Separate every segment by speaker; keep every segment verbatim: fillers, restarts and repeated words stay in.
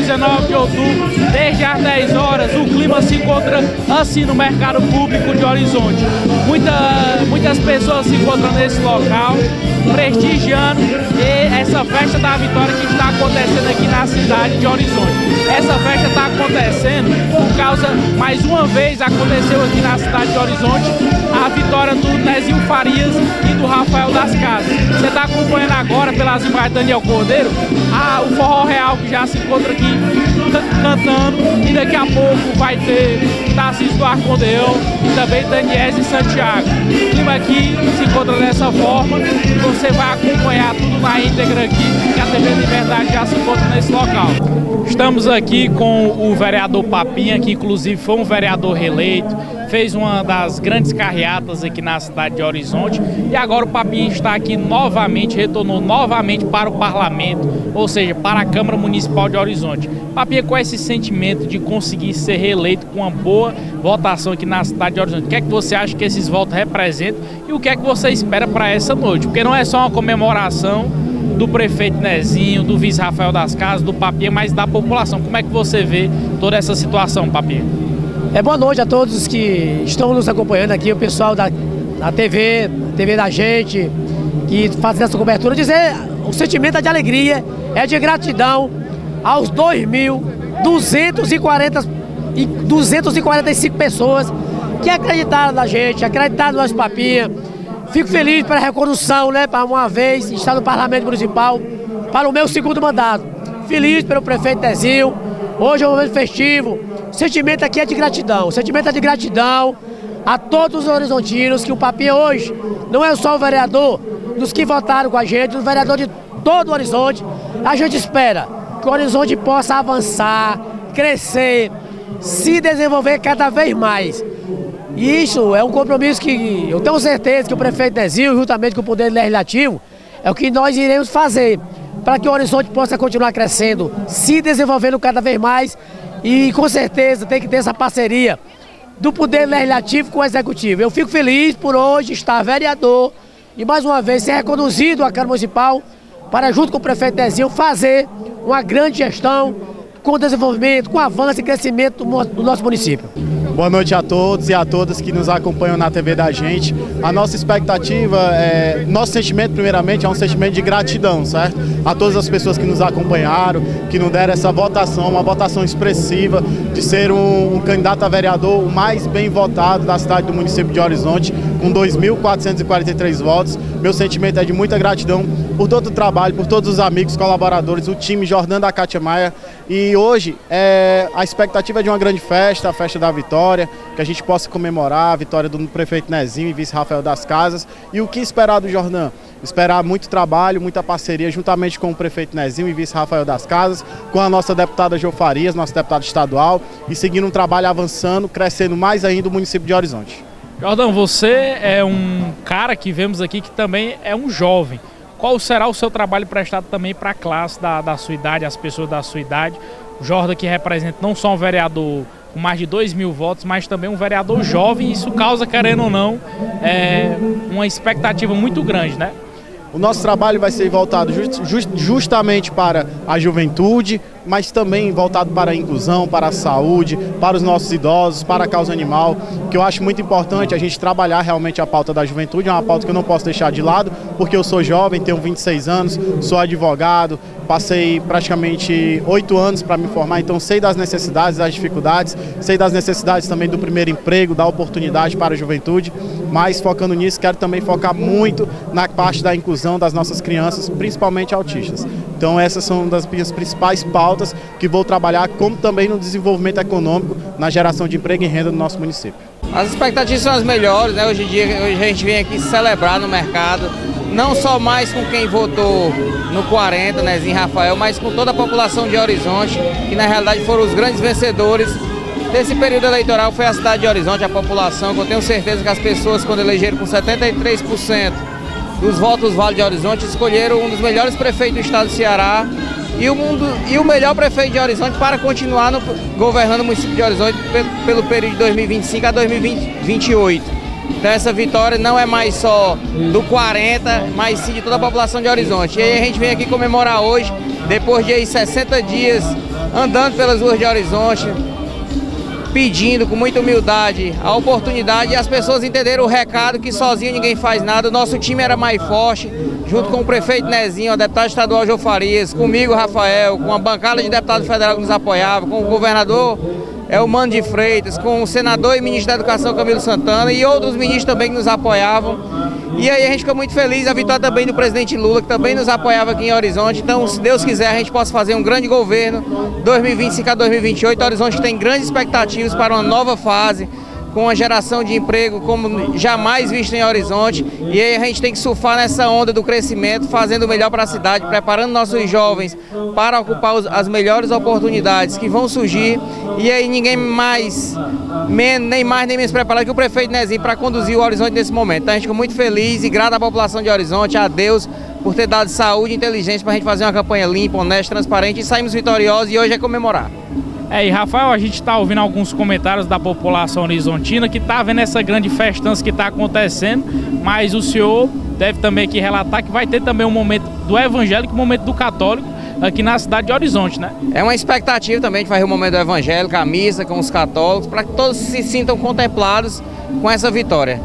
Speaker 1: dezenove de outubro, desde as dez horas, o clima se encontra assim no mercado público de Horizonte. Muita, muitas pessoas se encontram nesse local, prestigiando essa festa da vitória que está acontecendo aqui na cidade de Horizonte. Essa festa está acontecendo por causa, mais uma vez, aconteceu aqui na cidade de Horizonte, a vitória do Nezinho Farias e do Rafael das Casas. Você está acompanhando agora, pelas imagens de Daniel Cordeiro, a, o Forró Real que já se encontra aqui cantando, e daqui a pouco vai ter Tarcísio do Arcondeão e também Daniel e Santiago. O clima aqui se encontra dessa forma, você vai acompanhar tudo na íntegra aqui, que a T V Liberdade já se encontra nesse local. Estamos aqui com o vereador Papinha, que inclusive foi um vereador reeleito, fez uma das grandes carreatas aqui na cidade de Horizonte, e agora o Papinha está aqui novamente, retornou novamente para o parlamento, ou seja, para a Câmara Municipal de Horizonte. Papinha, qual é esse sentimento de conseguir ser reeleito com uma boa votação aqui na cidade de Horizonte? O que é que você acha que esses votos representam e o que é que você espera para essa noite? Porque não é só uma comemoração do prefeito Nezinho, do vice Rafael das Casas, do Papinha, mas da população. Como é que você vê toda essa situação, Papinha?
Speaker 2: É, boa noite a todos que estão nos acompanhando aqui, o pessoal da, da T V, T V da gente, que faz essa cobertura. Dizer, o sentimento é de alegria, é de gratidão aos dois mil duzentos e quarenta e cinco pessoas que acreditaram na gente, acreditaram no nosso Papinha. Fico feliz pela recondução, né, para uma vez estar no Parlamento Municipal, para o meu segundo mandato. Feliz pelo prefeito Nezinho. Hoje é um momento festivo. O sentimento aqui é de gratidão. O sentimento é de gratidão a todos os horizontinos, que o Papinha hoje não é só o vereador dos que votaram com a gente, o vereador de todo o Horizonte. A gente espera que o Horizonte possa avançar, crescer, se desenvolver cada vez mais. E isso é um compromisso que eu tenho certeza que o prefeito Nezinho, juntamente com o Poder Legislativo, é o que nós iremos fazer para que o Horizonte possa continuar crescendo, se desenvolvendo cada vez mais. E com certeza tem que ter essa parceria do Poder Legislativo com o Executivo. Eu fico feliz por hoje estar vereador e mais uma vez ser reconduzido à Câmara Municipal para, junto com o prefeito Nezinho, fazer uma grande gestão com desenvolvimento, com avanço e crescimento do nosso município.
Speaker 3: Boa noite a todos e a todas que nos acompanham na T V da gente. A nossa expectativa, é, nosso sentimento primeiramente é um sentimento de gratidão, certo? A todas as pessoas que nos acompanharam, que nos deram essa votação, uma votação expressiva de ser um, um candidato a vereador o mais bem votado da cidade do município de Horizonte, com dois mil quatrocentos e quarenta e três votos. Meu sentimento é de muita gratidão por todo o trabalho, por todos os amigos, colaboradores, o time Jordan da Cátia Maia. E hoje é, a expectativa é de uma grande festa, a festa da vitória, que a gente possa comemorar a vitória do prefeito Nezinho e vice Rafael das Casas. E o que esperar do Jordan? Esperar muito trabalho, muita parceria juntamente com o prefeito Nezinho e vice Rafael das Casas, com a nossa deputada Jo Farias, nossa deputada estadual, e seguindo um trabalho avançando, crescendo mais ainda o município de Horizonte.
Speaker 1: Jordan, você é um cara que vemos aqui que também é um jovem. Qual será o seu trabalho prestado também para a classe da, da sua idade, as pessoas da sua idade? O Jordan que representa não só um vereador com mais de dois mil votos, mas também um vereador jovem, e isso causa, querendo ou não, é, uma expectativa muito grande, né?
Speaker 3: O nosso trabalho vai ser voltado just, just, justamente para a juventude, mas também voltado para a inclusão, para a saúde, para os nossos idosos, para a causa animal, que eu acho muito importante a gente trabalhar realmente a pauta da juventude. É uma pauta que eu não posso deixar de lado, porque eu sou jovem, tenho vinte e seis anos, sou advogado, passei praticamente oito anos para me formar, então sei das necessidades, das dificuldades, sei das necessidades também do primeiro emprego, da oportunidade para a juventude, mas focando nisso, quero também focar muito na parte da inclusão das nossas crianças, principalmente autistas. Então essas são das minhas principais pautas que vou trabalhar, como também no desenvolvimento econômico, na geração de emprego e renda do nosso município.
Speaker 4: As expectativas são as melhores, né? Hoje em dia hoje a gente vem aqui celebrar no mercado, não só mais com quem votou no quarenta, Nezinho Rafael, mas com toda a população de Horizonte, que na realidade foram os grandes vencedores desse período eleitoral. Foi a cidade de Horizonte, a população, que eu tenho certeza que as pessoas, quando elegeram com setenta e três por cento dos votos Vale de Horizonte, escolheram um dos melhores prefeitos do estado do Ceará e o, mundo, e o melhor prefeito de Horizonte para continuar no, governando o município de Horizonte pelo, pelo período de dois mil e vinte e cinco a dois mil e vinte e oito. Então essa vitória não é mais só do quarenta, mas sim de toda a população de Horizonte. E aí a gente vem aqui comemorar hoje, depois de aí sessenta dias andando pelas ruas de Horizonte, pedindo com muita humildade a oportunidade e as pessoas entenderam o recado que sozinho ninguém faz nada. O nosso time era mais forte, junto com o prefeito Nezinho, o deputado estadual Jô Farias, comigo, Rafael, com a bancada de deputado federal que nos apoiava, com o governador é o Mano de Freitas, com o senador e ministro da Educação Camilo Santana e outros ministros também que nos apoiavam. E aí a gente ficou muito feliz, a vitória também do presidente Lula, que também nos apoiava aqui em Horizonte. Então, se Deus quiser, a gente possa fazer um grande governo dois mil e vinte e cinco a dois mil e vinte e oito. Horizonte tem grandes expectativas para uma nova fase, com uma geração de emprego como jamais visto em Horizonte. E aí a gente tem que surfar nessa onda do crescimento, fazendo o melhor para a cidade, preparando nossos jovens para ocupar as melhores oportunidades que vão surgir. E aí ninguém mais, nem mais nem menos preparado que o prefeito Nezinho para conduzir o Horizonte nesse momento. Então a gente fica muito feliz e grato à população de Horizonte, a Deus, por ter dado saúde e inteligência para a gente fazer uma campanha limpa, honesta, transparente, e saímos vitoriosos e hoje é comemorar.
Speaker 1: É, e Rafael, a gente está ouvindo alguns comentários da população horizontina que está vendo essa grande festança que está acontecendo, mas o senhor deve também aqui relatar que vai ter também um momento do evangélico e um momento do católico aqui na cidade de Horizonte, né? É uma expectativa também de fazer o momento do evangélico, a missa com os católicos, para que todos se sintam contemplados com essa vitória.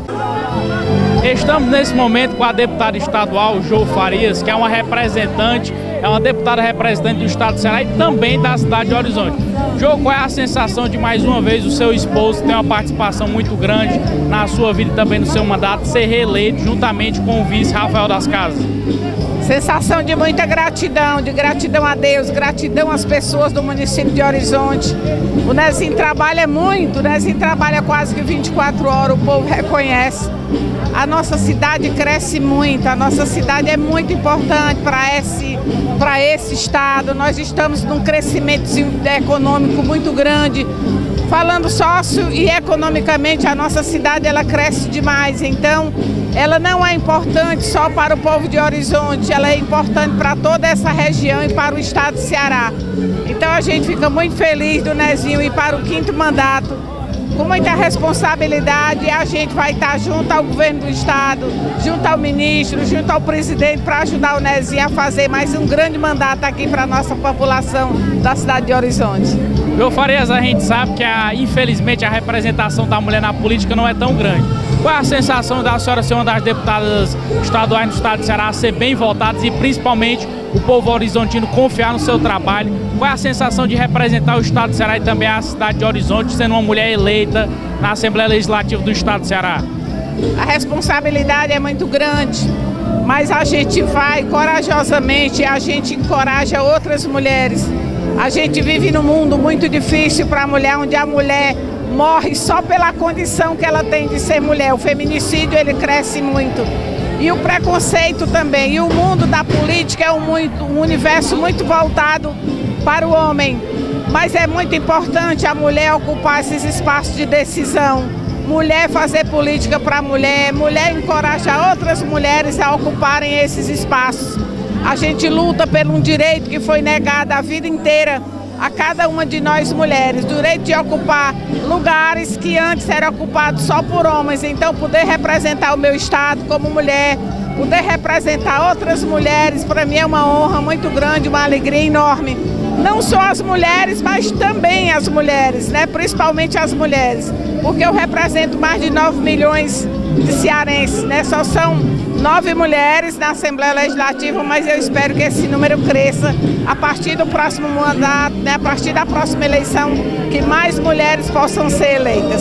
Speaker 1: Estamos nesse momento com a deputada estadual Jô Farias, que é uma representante, é uma deputada representante do estado do Ceará e também da cidade de Horizonte. Jô, qual é a sensação de mais uma vez o seu esposo ter uma participação muito grande na sua vida e também no seu mandato, ser reeleito juntamente com o vice Rafael das Casas?
Speaker 5: Sensação de muita gratidão, de gratidão a Deus, gratidão às pessoas do município de Horizonte. O Nezinho trabalha muito, o Nezinho trabalha quase que vinte e quatro horas, o povo reconhece. A nossa cidade cresce muito, a nossa cidade é muito importante para esse, para esse estado. Nós estamos num crescimento econômico muito grande. Falando sócio e economicamente, a nossa cidade ela cresce demais, então ela não é importante só para o povo de Horizonte, ela é importante para toda essa região e para o estado do Ceará. Então a gente fica muito feliz do Nezinho ir para o quinto mandato, com muita responsabilidade, e a gente vai estar junto ao governo do estado, junto ao ministro, junto ao presidente, para ajudar o Nezinho a fazer mais um grande mandato aqui para a nossa população da cidade de Horizonte.
Speaker 1: Jô Farias, a gente sabe que a, infelizmente a representação da mulher na política não é tão grande. Qual é a sensação da senhora ser uma das deputadas estaduais no estado de Ceará, ser bem votadas e principalmente o povo horizontino confiar no seu trabalho? Qual é a sensação de representar o estado de Ceará e também a cidade de Horizonte, sendo uma mulher eleita na Assembleia Legislativa do estado de Ceará?
Speaker 5: A responsabilidade é muito grande, mas a gente vai corajosamente, a gente encoraja outras mulheres. A gente vive num mundo muito difícil para a mulher, onde a mulher morre só pela condição que ela tem de ser mulher. O feminicídio ele cresce muito. E o preconceito também. E o mundo da política é um, muito, um universo muito voltado para o homem. Mas é muito importante a mulher ocupar esses espaços de decisão. Mulher fazer política para a mulher. Mulher encorajar outras mulheres a ocuparem esses espaços. A gente luta por um direito que foi negado a vida inteira a cada uma de nós mulheres, o direito de ocupar lugares que antes eram ocupados só por homens. Então poder representar o meu estado como mulher, poder representar outras mulheres, para mim é uma honra muito grande, uma alegria enorme. Não só as mulheres, mas também as mulheres, né? Principalmente as mulheres, porque eu represento mais de nove milhões de cearenses, né? Só são nove mulheres na Assembleia Legislativa, mas eu espero que esse número cresça a partir do próximo mandato, né? A partir da próxima eleição, que mais mulheres possam ser eleitas.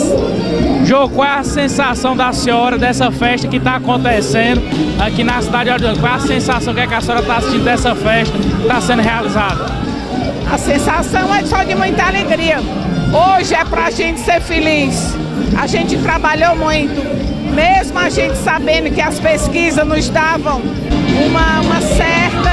Speaker 1: Jô, qual é a sensação da senhora dessa festa que está acontecendo aqui na cidade de Horizonte? Qual é a sensação que a senhora está assistindo dessa festa que está sendo realizada?
Speaker 5: A sensação é só de muita alegria. Hoje é para a gente ser feliz. A gente trabalhou muito, mesmo a gente sabendo que as pesquisas nos davam uma, uma certa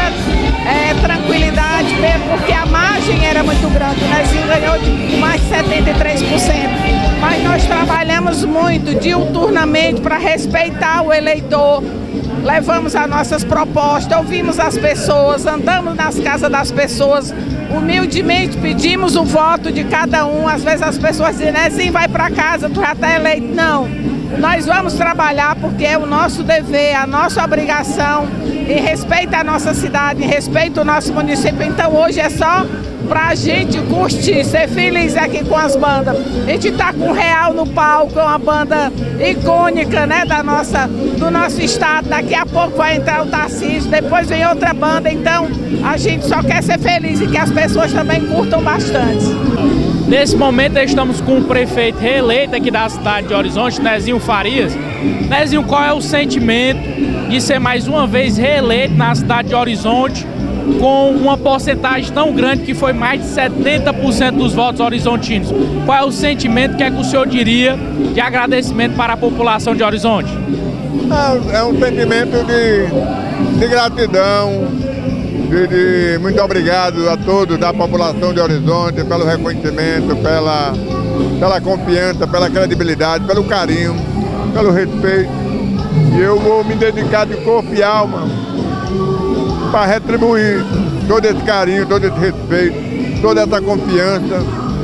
Speaker 5: é, tranquilidade, mesmo porque a margem era muito grande. O Nezinho ganhou de mais de setenta e três por cento. Mas nós trabalhamos muito diuturnamente para respeitar o eleitor. Levamos as nossas propostas, ouvimos as pessoas, andamos nas casas das pessoas, humildemente pedimos o voto de cada um. Às vezes as pessoas dizem, Nezinho, vai para casa, tu já está eleito. Não, nós vamos trabalhar porque é o nosso dever, a nossa obrigação, em respeito à nossa cidade, em respeito ao nosso município. Então hoje é só pra gente curtir, ser feliz aqui com as bandas. A gente tá com o Real no palco, é uma banda icônica, né, da nossa, do nosso estado. Daqui a pouco vai entrar o Tarcísio, depois vem outra banda. Então a gente só quer ser feliz e que as pessoas também curtam bastante.
Speaker 1: Nesse momento estamos com o prefeito reeleito aqui da cidade de Horizonte, Nezinho Farias. Nezinho, qual é o sentimento de ser mais uma vez reeleito na cidade de Horizonte, com uma porcentagem tão grande que foi mais de setenta por cento dos votos horizontinos? Qual é o sentimento, que é que o senhor diria de agradecimento para a população de Horizonte?
Speaker 6: É, é um sentimento de, de gratidão, de, de muito obrigado a todos da população de Horizonte pelo reconhecimento, pela, pela confiança, pela credibilidade, pelo carinho, pelo respeito. E eu vou me dedicar de corpo e alma para retribuir todo esse carinho, todo esse respeito, toda essa confiança,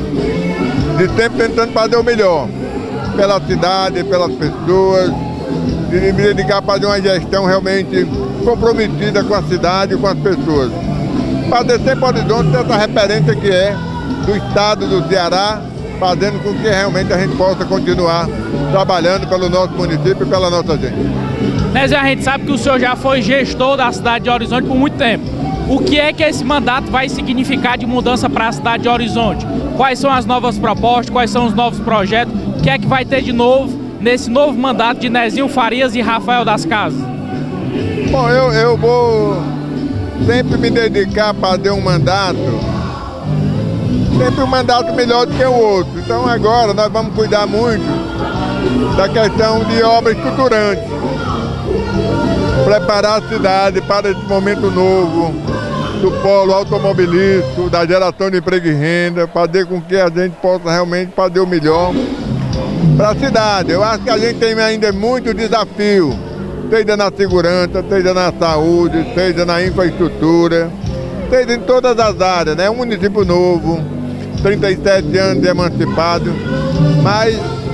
Speaker 6: de sempre tentando fazer o melhor pela cidade, pelas pessoas, de me dedicar a fazer uma gestão realmente comprometida com a cidade e com as pessoas. Fazer sempre Horizonte essa referência que é do estado do Ceará, fazendo com que realmente a gente possa continuar trabalhando pelo nosso município e pela nossa gente.
Speaker 1: Nezinho, a gente sabe que o senhor já foi gestor da cidade de Horizonte por muito tempo. O que é que esse mandato vai significar de mudança para a cidade de Horizonte? Quais são as novas propostas, quais são os novos projetos? O que é que vai ter de novo nesse novo mandato de Nezinho Farias e Rafael das Casas?
Speaker 6: Bom, eu, eu vou sempre me dedicar a fazer um mandato, sempre um mandato melhor do que o outro. Então agora nós vamos cuidar muito da questão de obra estruturante, preparar a cidade para esse momento novo do polo automobilístico, da geração de emprego e renda, fazer com que a gente possa realmente fazer o melhor para a cidade. Eu acho que a gente tem ainda muito desafio, seja na segurança, seja na saúde, seja na infraestrutura, seja em todas as áreas, né? É um município novo, trinta e sete anos de emancipado, mas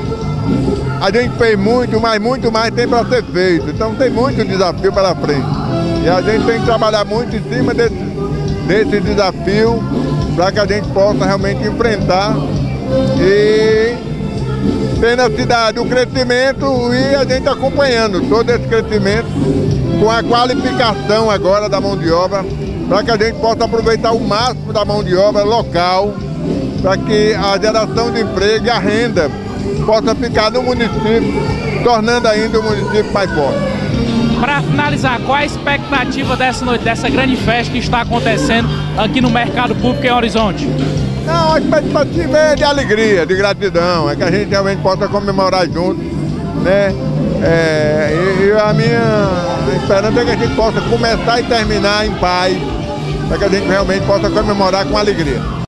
Speaker 6: a gente fez muito, mas muito mais tem para ser feito. Então tem muito desafio pela frente. E a gente tem que trabalhar muito em cima desse, desse desafio para que a gente possa realmente enfrentar e ter na cidade o crescimento e a gente acompanhando todo esse crescimento com a qualificação agora da mão de obra, para que a gente possa aproveitar o máximo da mão de obra local, para que a geração de emprego e a renda possa ficar no município, tornando ainda o município mais forte.
Speaker 1: Para finalizar, qual a expectativa dessa noite, dessa grande festa que está acontecendo aqui no Mercado Público em Horizonte?
Speaker 6: Não, a expectativa é de alegria, de gratidão, é que a gente realmente possa comemorar juntos, né? É, e, e a minha esperança é que a gente possa começar e terminar em paz, para que a gente realmente possa comemorar com alegria.